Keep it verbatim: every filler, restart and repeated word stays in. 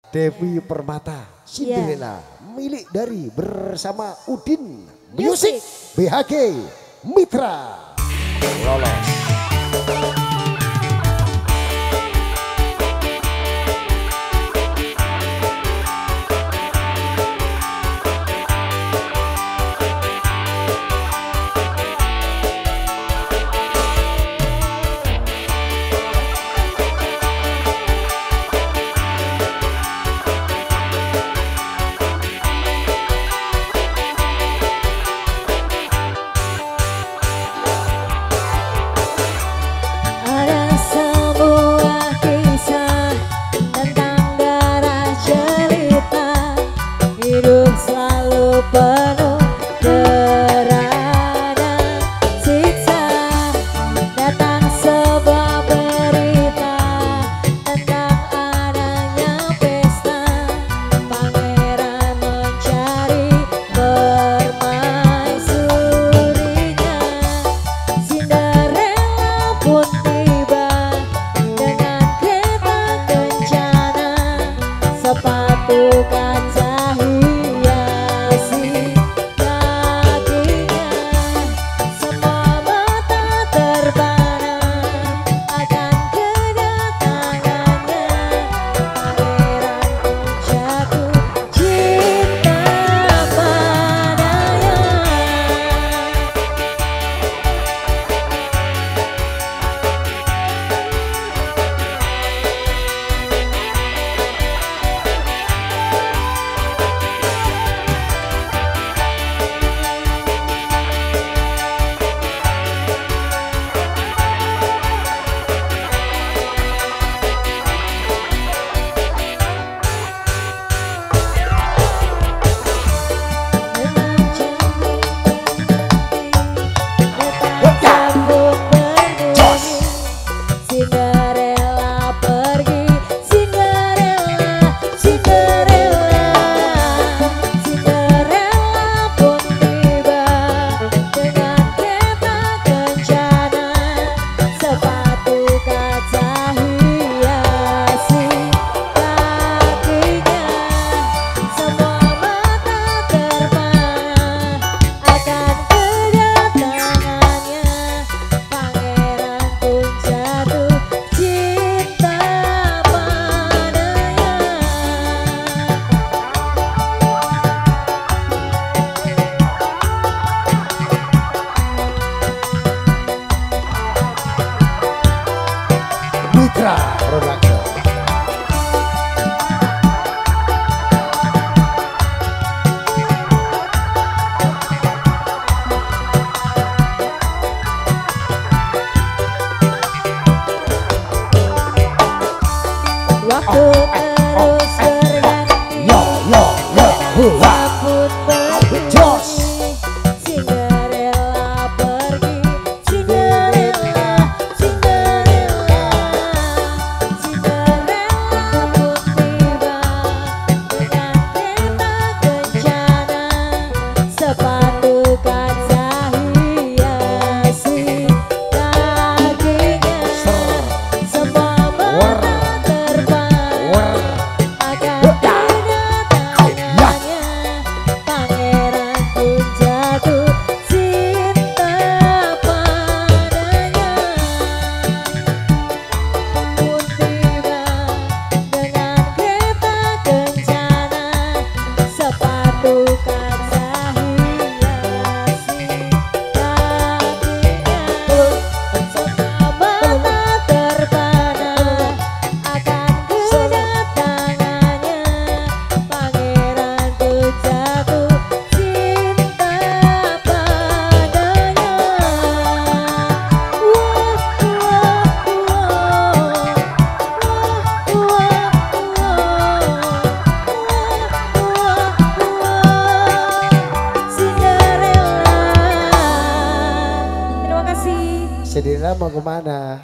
Devi Permata, Cinderella, yeah. Milik dari bersama Udin Music, B H G Mitra lolos. Hidup selalu penuh gerhana siksa. Datang sebuah berita tentang adanya pesta. Pangeran mencari permaisurinya. Cinderella pun tiba dengan kereta kencana. Sepatu kaca Mitra Production. Waktu terus berganti, yo yo yo, rambut berjos. Cinderella pergi, Cinderella, Cinderella, Cinderella pun tiba dengan kereta kencana. Sepatu kaca hiasi kakinya. Semua mata pangeran pun jatuh cinta padanya. Pun tiba dengan kereta kencana. Sepatu kaca hiasi kakinya. Semua mata terpana akan kedatangannya. Pangeran pun jatuh cinta padanya. Wah, wah, wah. Wah, wah, wah. Cinderella. Terima kasih. Cinderella mau kemana?